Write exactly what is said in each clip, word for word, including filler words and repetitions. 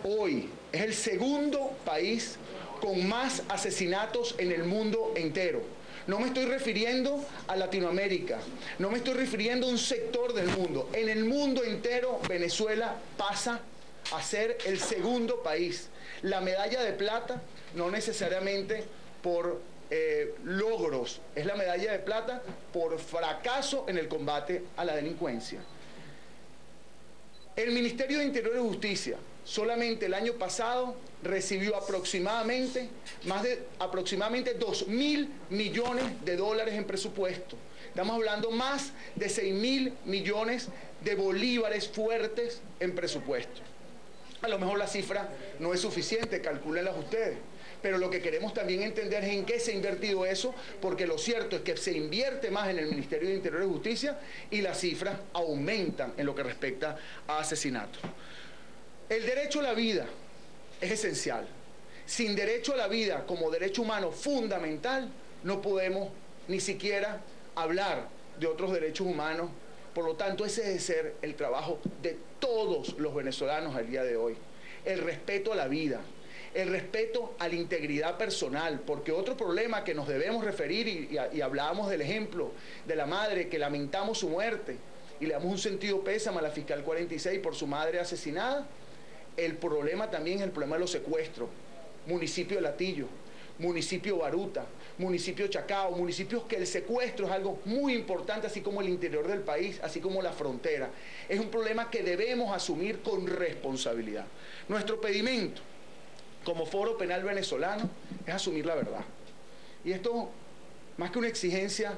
hoy es el segundo país con más asesinatos en el mundo entero. No me estoy refiriendo a Latinoamérica, no me estoy refiriendo a un sector del mundo. En el mundo entero, Venezuela pasa a ser el segundo país. La medalla de plata, no necesariamente por eh, logros, es la medalla de plata por fracaso en el combate a la delincuencia. El Ministerio de Interior y Justicia solamente el año pasado recibió aproximadamente más de aproximadamente dos mil millones de dólares en presupuesto. Estamos hablando más de seis mil millones de bolívares fuertes en presupuesto. A lo mejor la cifra no es suficiente, calcúlenlas ustedes. Pero lo que queremos también entender es en qué se ha invertido eso, porque lo cierto es que se invierte más en el Ministerio de Interior y Justicia y las cifras aumentan en lo que respecta a asesinatos. El derecho a la vida es esencial. Sin derecho a la vida como derecho humano fundamental, no podemos ni siquiera hablar de otros derechos humanos. Por lo tanto, ese debe ser el trabajo de todos los venezolanos al día de hoy. El respeto a la vida, el respeto a la integridad personal, porque otro problema que nos debemos referir, y, y, y hablábamos del ejemplo de la madre que lamentamos su muerte, y le damos un sentido pésame a la fiscal cuarenta y seis por su madre asesinada. El problema también es el problema de los secuestros. Municipio de Latillo, municipio Baruta, municipio Chacao, municipios que el secuestro es algo muy importante, así como el interior del país, así como la frontera. Es un problema que debemos asumir con responsabilidad. Nuestro pedimento como Foro Penal Venezolano es asumir la verdad. Y esto, más que una exigencia,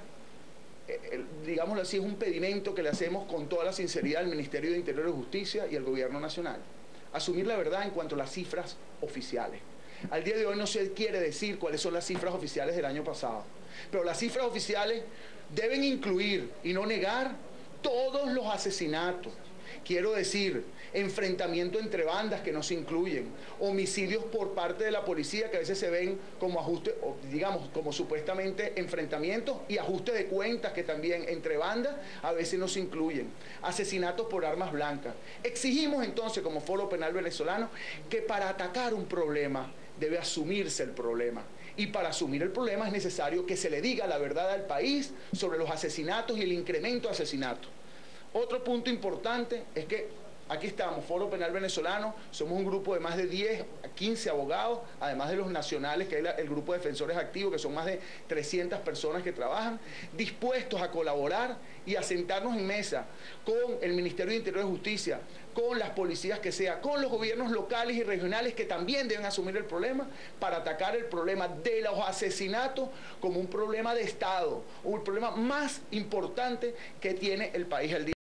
eh, digámoslo así, es un pedimento que le hacemos con toda la sinceridad al Ministerio de Interior y Justicia y al Gobierno Nacional. Asumir la verdad en cuanto a las cifras oficiales. Al día de hoy no se quiere decir cuáles son las cifras oficiales del año pasado, pero las cifras oficiales deben incluir y no negar todos los asesinatos. Quiero decir, enfrentamiento entre bandas que no se incluyen, homicidios por parte de la policía que a veces se ven como ajuste, o digamos, como supuestamente enfrentamientos y ajuste de cuentas que también entre bandas a veces no se incluyen, asesinatos por armas blancas. Exigimos entonces como Foro Penal Venezolano que para atacar un problema debe asumirse el problema. Y para asumir el problema es necesario que se le diga la verdad al país sobre los asesinatos y el incremento de asesinatos. Otro punto importante es que aquí estamos, Foro Penal Venezolano, somos un grupo de más de diez a quince abogados, además de los nacionales, que es el grupo de defensores activos, que son más de trescientas personas que trabajan, dispuestos a colaborar y a sentarnos en mesa con el Ministerio de Interior y Justicia, con las policías que sea, con los gobiernos locales y regionales que también deben asumir el problema, para atacar el problema de los asesinatos como un problema de Estado, o el problema más importante que tiene el país al día.